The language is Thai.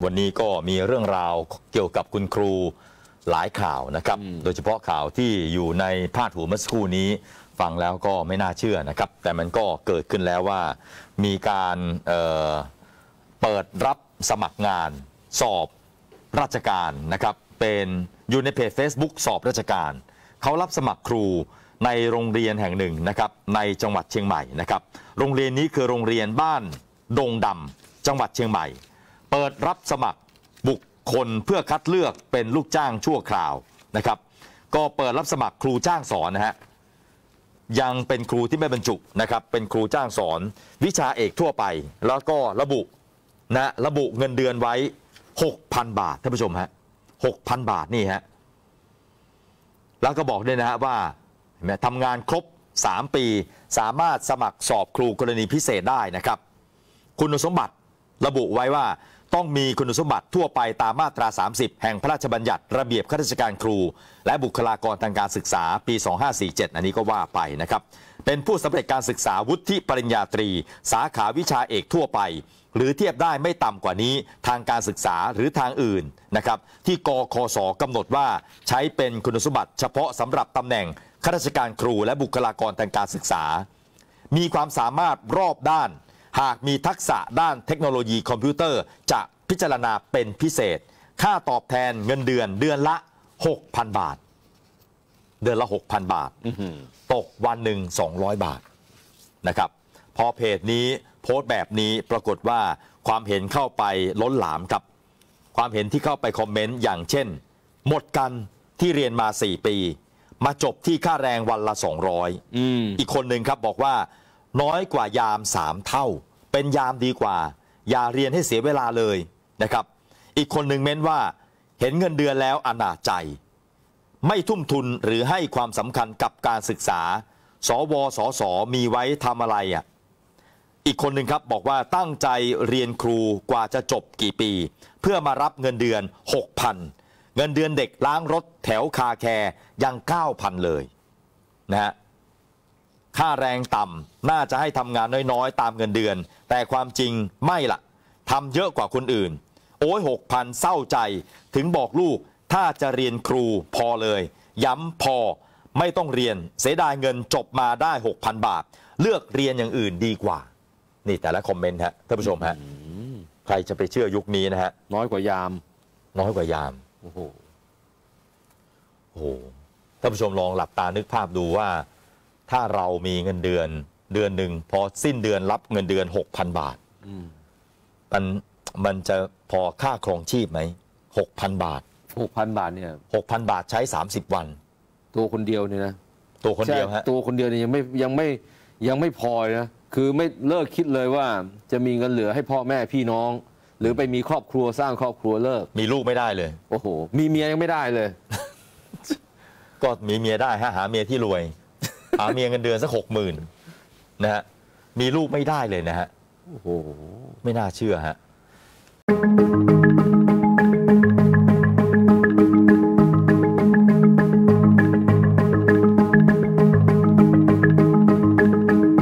วันนี้ก็มีเรื่องราวเกี่ยวกับคุณครูหลายข่าวนะครับโดยเฉพาะข่าวที่อยู่ในพาดหัวเมื่อสักครู่นี้ฟังแล้วก็ไม่น่าเชื่อนะครับแต่มันก็เกิดขึ้นแล้วว่ามีการเปิดรับสมัครงานสอบราชการนะครับเป็นอยู่ในเพจ Facebook สอบราชการเขารับสมัครครูในโรงเรียนแห่งหนึ่งนะครับในจังหวัดเชียงใหม่นะครับโรงเรียนนี้คือโรงเรียนบ้านดงดำจังหวัดเชียงใหม่เปิดรับสมัครบุคคลเพื่อคัดเลือกเป็นลูกจ้างชั่วคราวนะครับก็เปิดรับสมัครครูจ้างสอนนะฮะยังเป็นครูที่ไม่บรรจุนะครับเป็นครูจ้างสอนวิชาเอกทั่วไปแล้วก็ระบุเงินเดือนไว้ 6,000 บาทท่านผู้ชมฮะ 6,000 บาทนี่ฮะแล้วก็บอกด้วยนะฮะว่าทำงานครบ3 ปีสามารถสมัครสอบครูกรณีพิเศษได้นะครับคุณสมบัติระบุไว้ว่าต้องมีคุณสมบัติทั่วไปตามมาตรา 30 แห่งพระราชบัญญัติระเบียบข้าราชการครูและบุคลากรทางการศึกษาปี 2547 อันนี้ก็ว่าไปนะครับเป็นผู้สำเร็จการศึกษาวุฒิปริญญาตรีสาขาวิชาเอกทั่วไปหรือเทียบได้ไม่ต่ำกว่านี้ทางการศึกษาหรือทางอื่นนะครับที่กคศ.กำหนดว่าใช้เป็นคุณสมบัติเฉพาะสำหรับตำแหน่งข้าราชการครูและบุคลากรทางการศึกษามีความสามารถรอบด้านหากมีทักษะด้านเทคโนโลยีคอมพิวเตอร์จะพิจารณาเป็นพิเศษค่าตอบแทนเงินเดือนละ 6,000 บาทเดือนละ 6,000 บาทตกวันหนึ่ง200 บาทนะครับพอเพจนี้โพสต์แบบนี้ปรากฏว่าความเห็นเข้าไปล้นหลามครับความเห็นที่เข้าไปคอมเมนต์อย่างเช่นหมดกันที่เรียนมา4 ปีมาจบที่ค่าแรงวันละ200อีกคนหนึ่งครับบอกว่าน้อยกว่ายาม3 เท่าเป็นยามดีกว่าอย่าเรียนให้เสียเวลาเลยนะครับอีกคนหนึ่งเม้นว่าเห็นเงินเดือนแล้วอนาจใจไม่ทุ่มทุนหรือให้ความสำคัญกับการศึกษาสวสสมีไว้ทำอะไรอ่ะอีกคนหนึ่งครับบอกว่าตั้งใจเรียนครูกว่าจะจบกี่ปีเพื่อมารับเงินเดือน 6,000 เงินเดือนเด็กล้างรถแถวคาแคร์ยัง 9,000 เลยนะฮะค่าแรงต่ำน่าจะให้ทำงานน้อยๆตามเงินเดือนแต่ความจริงไม่ล่ะทำเยอะกว่าคนอื่นโอ้ย 6,000 เศร้าใจถึงบอกลูกถ้าจะเรียนครูพอเลยย้ำพอไม่ต้องเรียนเสียดายเงินจบมาได้ 6,000 บาทเลือกเรียนอย่างอื่นดีกว่านี่แต่ละคอมเมนต์ฮะท่านผู้ชมฮะใครจะไปเชื่อยุคนี้นะฮะน้อยกว่ายามโอ้โหท่านผู้ชมลองหลับตานึกภาพดูว่าถ้าเรามีเงินเดือนหนึ่งพอสิ้นเดือนรับเงินเดือน 6,000 บาทมันจะพอค่าครองชีพไหม 6,000 บาท 6,000 บาทเนี่ย 6,000 บาทใช้30 วันตัวคนเดียวเนี่ยนะตัวคนเดียวฮะตัวคนเดียวเนี่ยยังไม่พอนะคือไม่เลิกคิดเลยว่าจะมีเงินเหลือให้พ่อแม่พี่น้องหรือไปมีครอบครัวสร้างครอบครัวเลิกมีลูกไม่ได้เลยโอ้โหมีเมียยังไม่ได้เลยก็มีเมียได้ฮะหาเมียที่รวยหาเมียเงินเดือนสัก 60,000 นะฮะมีลูกไม่ได้เลยนะฮะโอ้โหไม่น่าเชื่อฮะ